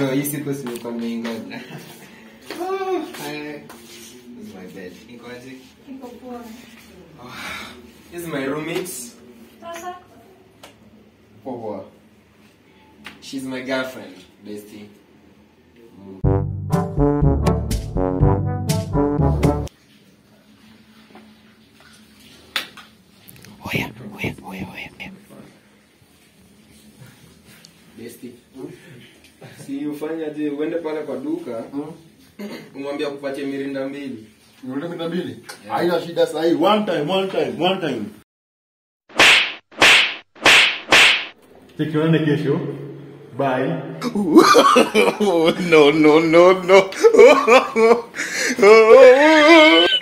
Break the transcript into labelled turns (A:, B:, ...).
A: No, hii siku simekuwa nimeingoja. This is my bed. Ingoje?
B: Iko poa.
A: This is my roommate.
B: Sasa
A: Poa. She's my girlfriend, bestie. Oya. Bestie. Si ufanye aje uende pale kwa duka. Umwambia kupatie mirinda 2.
C: Mirinda 2? Haina shida sahi. One time. Tukione kesho. Bye. No.